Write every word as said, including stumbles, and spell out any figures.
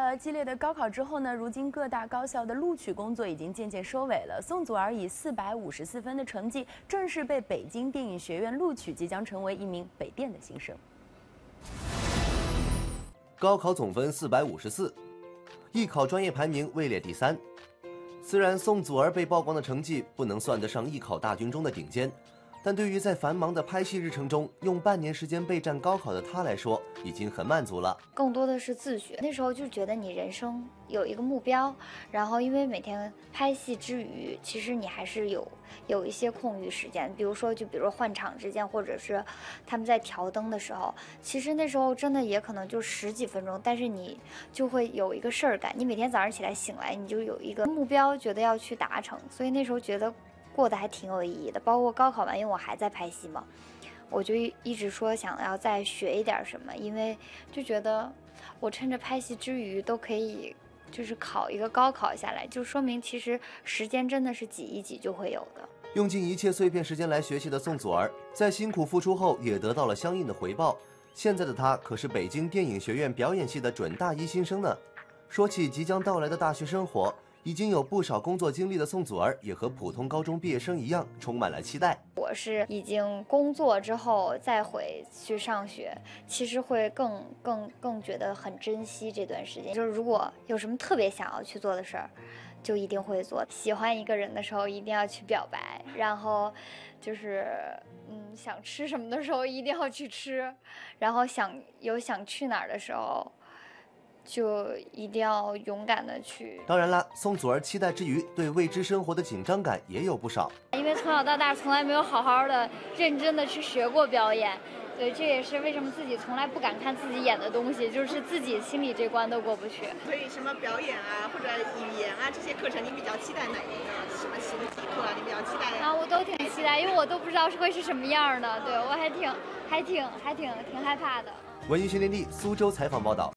了激烈的高考之后呢，如今各大高校的录取工作已经渐渐收尾了。宋祖儿以四百五十四分的成绩，正式被北京电影学院录取，即将成为一名北电的新生。 高考总分四百五十四，艺考专业排名位列第三。虽然宋祖儿被曝光的成绩不能算得上艺考大军中的顶尖，但对于在繁忙的拍戏日程中用半年时间备战高考的她来说，已经很满足了。 更多的是自学，那时候就觉得你人生有一个目标，然后因为每天拍戏之余，其实你还是有有一些空余时间，比如说就比如说换场之间，或者是他们在调灯的时候，其实那时候真的也可能就十几分钟，但是你就会有一个事儿感，你每天早上起来醒来，你就有一个目标，觉得要去达成，所以那时候觉得过得还挺有意义的。包括高考完，因为我还在拍戏嘛，我就一直说想要再学一点什么，因为就觉得我趁着拍戏之余都可以就是考一个高考下来，就说明其实时间真的是挤一挤就会有的。 用尽一切碎片时间来学习的宋祖儿，在辛苦付出后也得到了相应的回报。现在的她可是北京电影学院表演系的准大一新生呢。说起即将到来的大学生活，已经有不少工作经历的宋祖儿也和普通高中毕业生一样，充满了期待。 我是已经工作之后再回去上学，其实会更更更觉得很珍惜这段时间。就是如果有什么特别想要去做的事儿，就一定会做。喜欢一个人的时候，一定要去表白，然后就是嗯想吃什么的时候一定要去吃，然后想有想去哪儿的时候，就一定要勇敢的去。 当然啦，宋祖儿期待之余，对未知生活的紧张感也有不少。 因为从小到大从来没有好好的、认真的去学过表演，所以这也是为什么自己从来不敢看自己演的东西，就是自己心里这关都过不去。 所以什么表演啊，或者语言啊这些课程，你比较期待哪一个？什么形体课啊，你比较期待？ 啊，我都挺期待，因为我都不知道是会是什么样的，对我还挺、还挺、还挺、挺害怕的。 文艺新天地苏州采访报道。